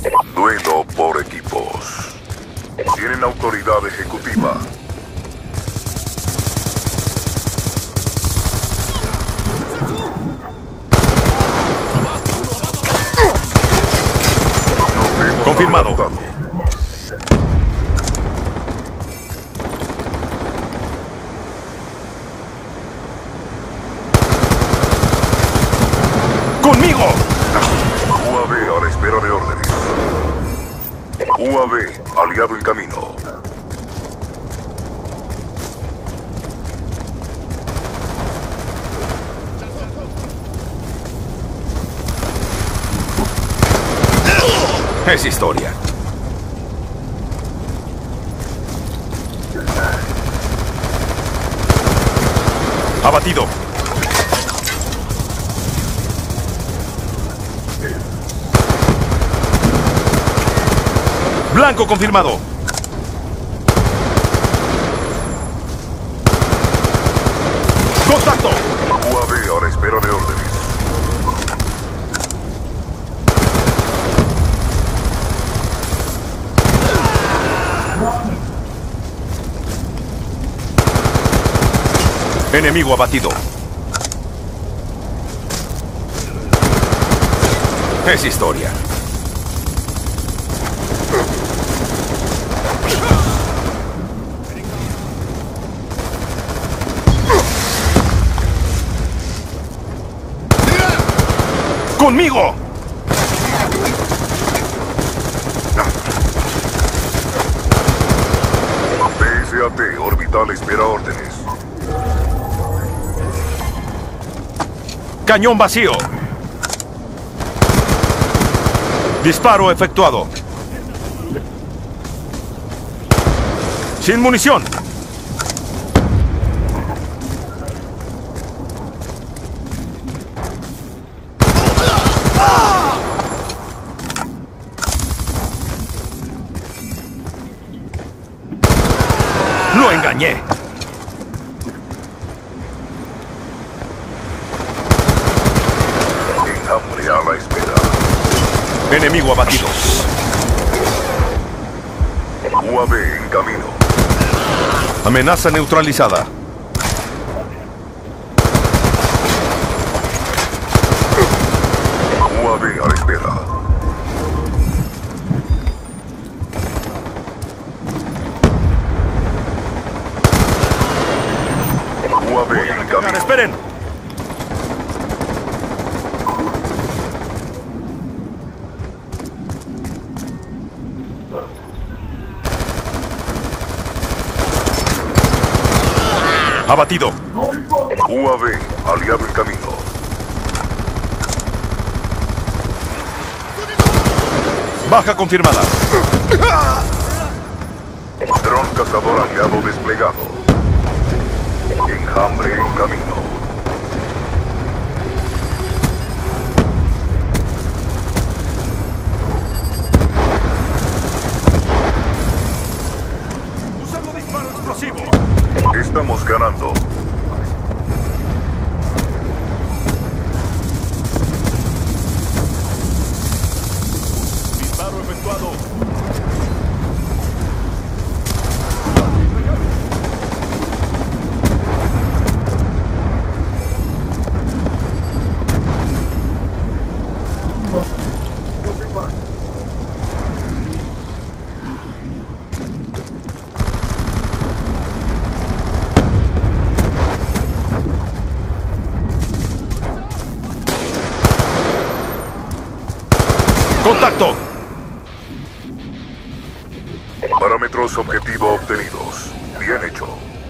Duelo por equipos. Tienen autoridad ejecutiva. Confirmado. ¡Conmigo! UAV a la espera de órdenes. UAV, aliado en camino. Es historia. Abatido. Blanco confirmado. ¡Contacto! UAV a la espera de órdenes. Enemigo abatido. Es historia. ¡Conmigo! PSAT orbital espera órdenes. Cañón vacío. Disparo efectuado. Sin munición. Lo engañé. Enjambre a la espera. Enemigo abatido. UAV en camino. Amenaza neutralizada. UAV a la espera. UAV en camino. ¡Esperen! Abatido. UAV aliado en camino. Baja confirmada. Dron cazador aliado desplegado. Enjambre en camino. Usando disparo explosivo. Estamos ganando. Disparo efectuado. ¡Contacto! Parámetros objetivo obtenidos. Bien hecho.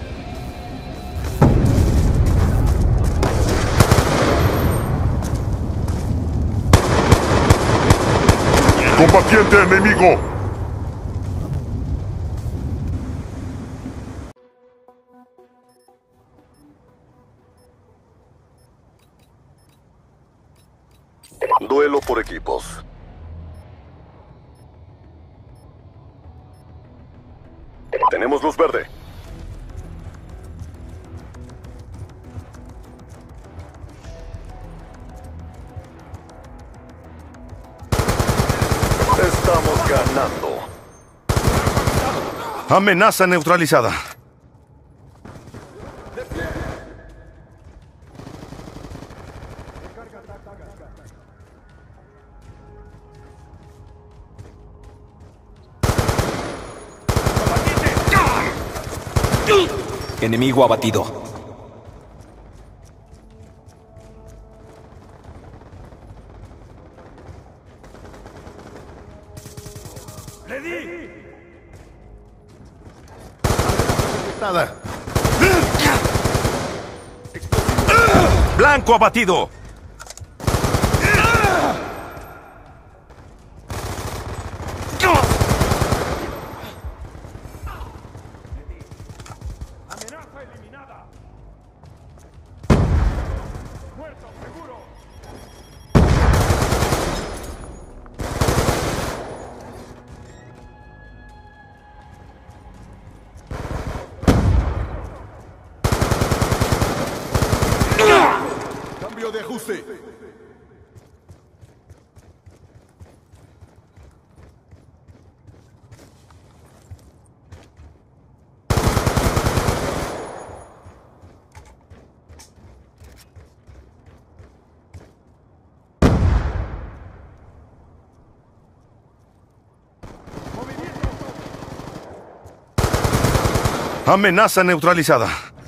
¡Combatiente enemigo! Duelo por equipos. Tenemos luz verde. Está Ganando. Amenaza neutralizada. Enemigo abatido. ¡Le di! Nada. ¡Blanco abatido! ¡Amenaza eliminada! ¡Muerto, seguro! Cambio de ajuste. Amenaza neutralizada.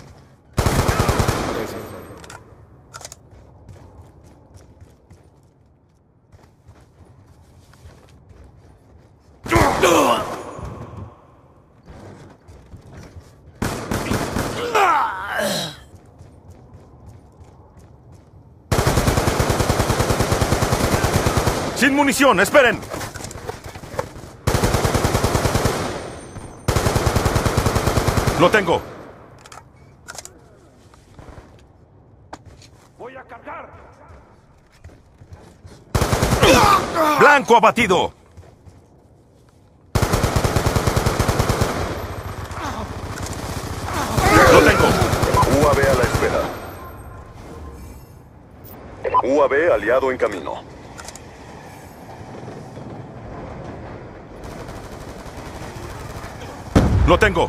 Sin munición, esperen. Lo tengo. Voy a cargar. Blanco abatido. Lo tengo. UAV a la espera. UAV aliado en camino. Lo tengo.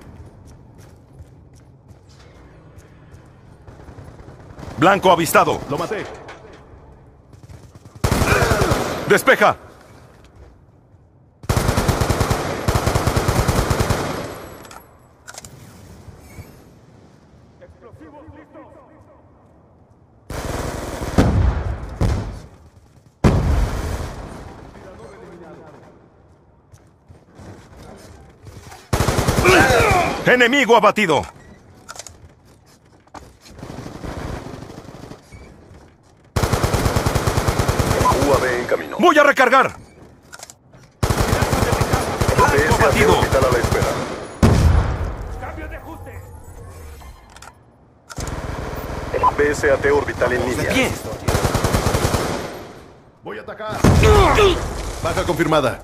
Blanco avistado. Lo maté. Despeja. Enemigo abatido. UAV en camino. Voy a recargar. PSAT abatido. orbital a la espera. Cambio de ajuste. PSAT orbital en línea. Bien. Voy a atacar. Baja confirmada.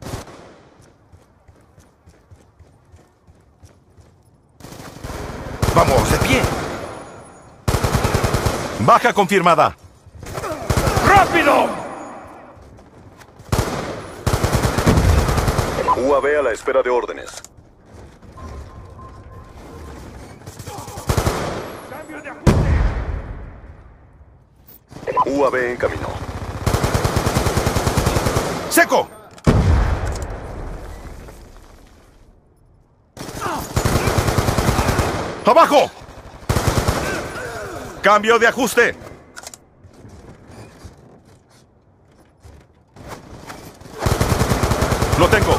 Vamos, de pie. Baja confirmada. ¡Rápido! UAV a la espera de órdenes. Cambio de ajuste. UAV en camino. ¡Seco! ¡Abajo! Cambio de ajuste. Lo tengo.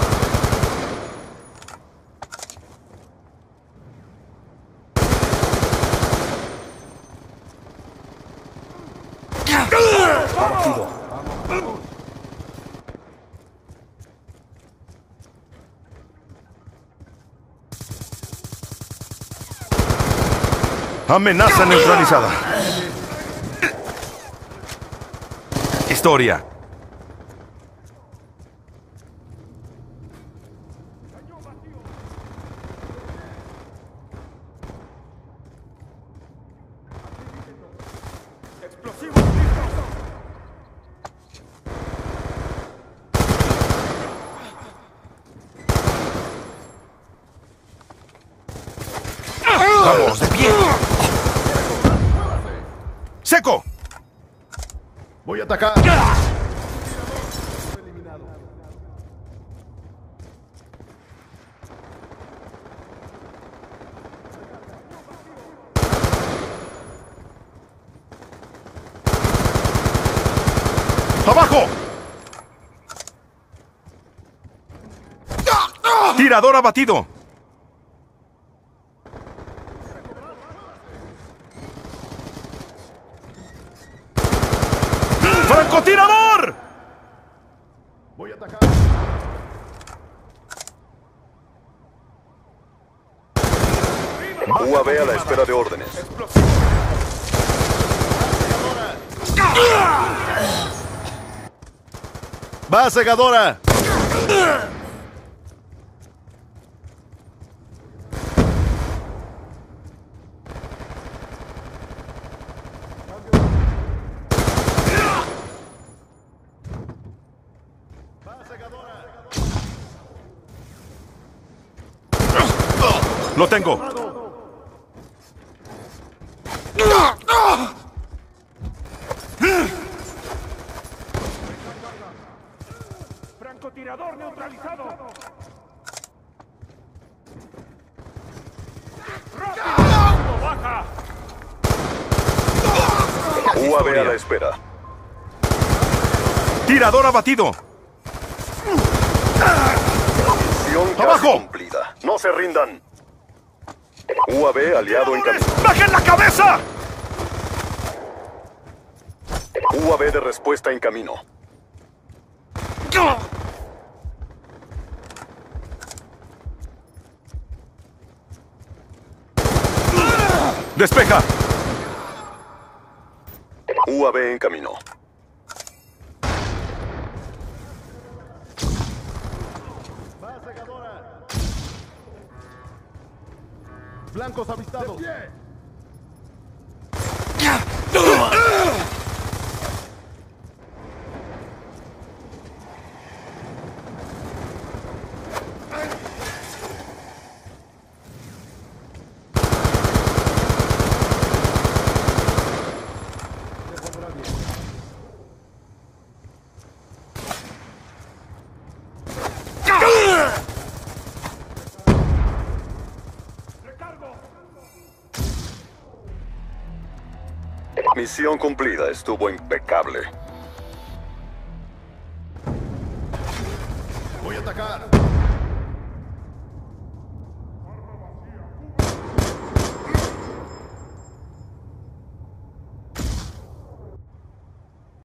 Amenaza neutralizada. Historia. Explosivos listos. Voy a atacar. ¡Abajo! ¡Tirador abatido! ¡Francotirador! Voy a atacar. UAV a la espera de órdenes. ¡Va, segadora! ¡Lo tengo! ¡Francotirador neutralizado! ¡Rápido! ¡Baja! UAV a la espera. ¡Tirador abatido! Misión casi ¡Abajo! cumplida. No se rindan. UAV aliado en camino. ¡Bajen la cabeza! UAV de respuesta en camino. ¡Despeja! UAV en camino. Blancos avistados. Misión cumplida. Estuvo impecable. Voy a atacar.